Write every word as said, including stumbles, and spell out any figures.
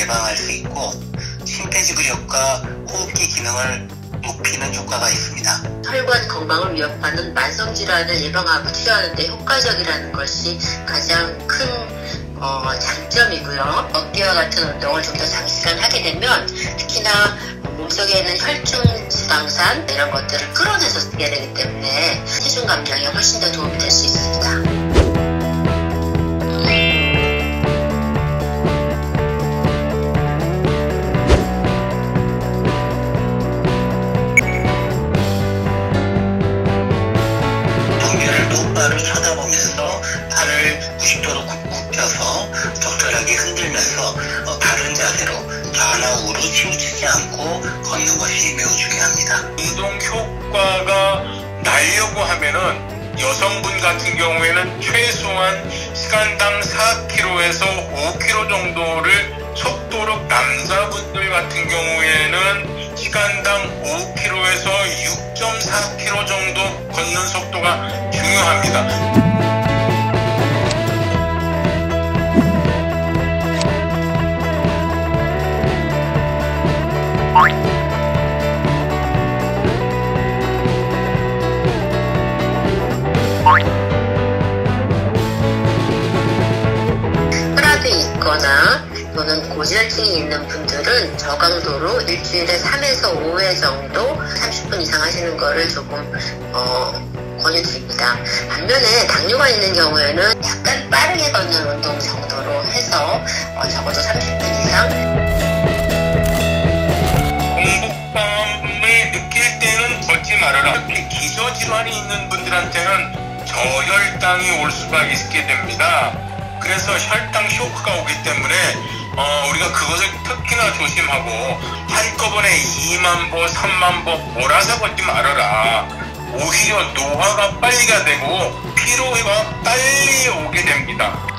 예방할 수 있고 심폐지구력과 호흡기 기능을 높이는 효과가 있습니다. 혈관 건강을 위협하는 만성질환을 예방하고 치료하는 데 효과적이라는 것이 가장 큰 어, 장점이고요. 걷기와 같은 운동을 좀 더 장시간 하게 되면 특히나 몸속에 있는 혈중 지방산 이런 것들을 끌어내서 쓰게 되기 때문에 체중 감량에 훨씬 더 도움이 될 수 있습니다. 똑바로 쳐다보면서 팔을 구십 도로 굽혀서 적절하게 흔들면서 어, 바른 자세로 좌우로 치우치지 않고 걷는 것이 매우 중요합니다. 운동 효과가 나려고 하면은 여성분 같은 경우에는 최소한 시간당 사 킬로미터에서 오 킬로미터 정도를 속도로, 남자분들 같은 경우에는 시간당 오 킬로미터에서 육 점 사 킬로미터 정도 걷는 속도가 중요합니다. 혈압이 있거나 또는 고지혈증이 있는 분들은 저강도로 일주일에 삼에서 오 회 정도 삼십 분 이상 하시는 거를 조금 어, 권유드립니다. 반면에 당뇨가 있는 경우에는 약간 빠르게 걷는 운동 정도로 해서 어, 적어도 삼십 분 이상. 공복감을 느낄 때는 걷지 말아라. 기저질환이 있는 분들한테는 저혈당이 올 수가 있게 됩니다. 그래서 혈당 쇼크가 오기 때문에 어, 우리가 그것을 특히나 조심하고 한꺼번에 이만 보, 삼만 보 몰아서 걷지 말아라. 오히려 노화가 빨리가 되고 피로가 빨리 오게 됩니다.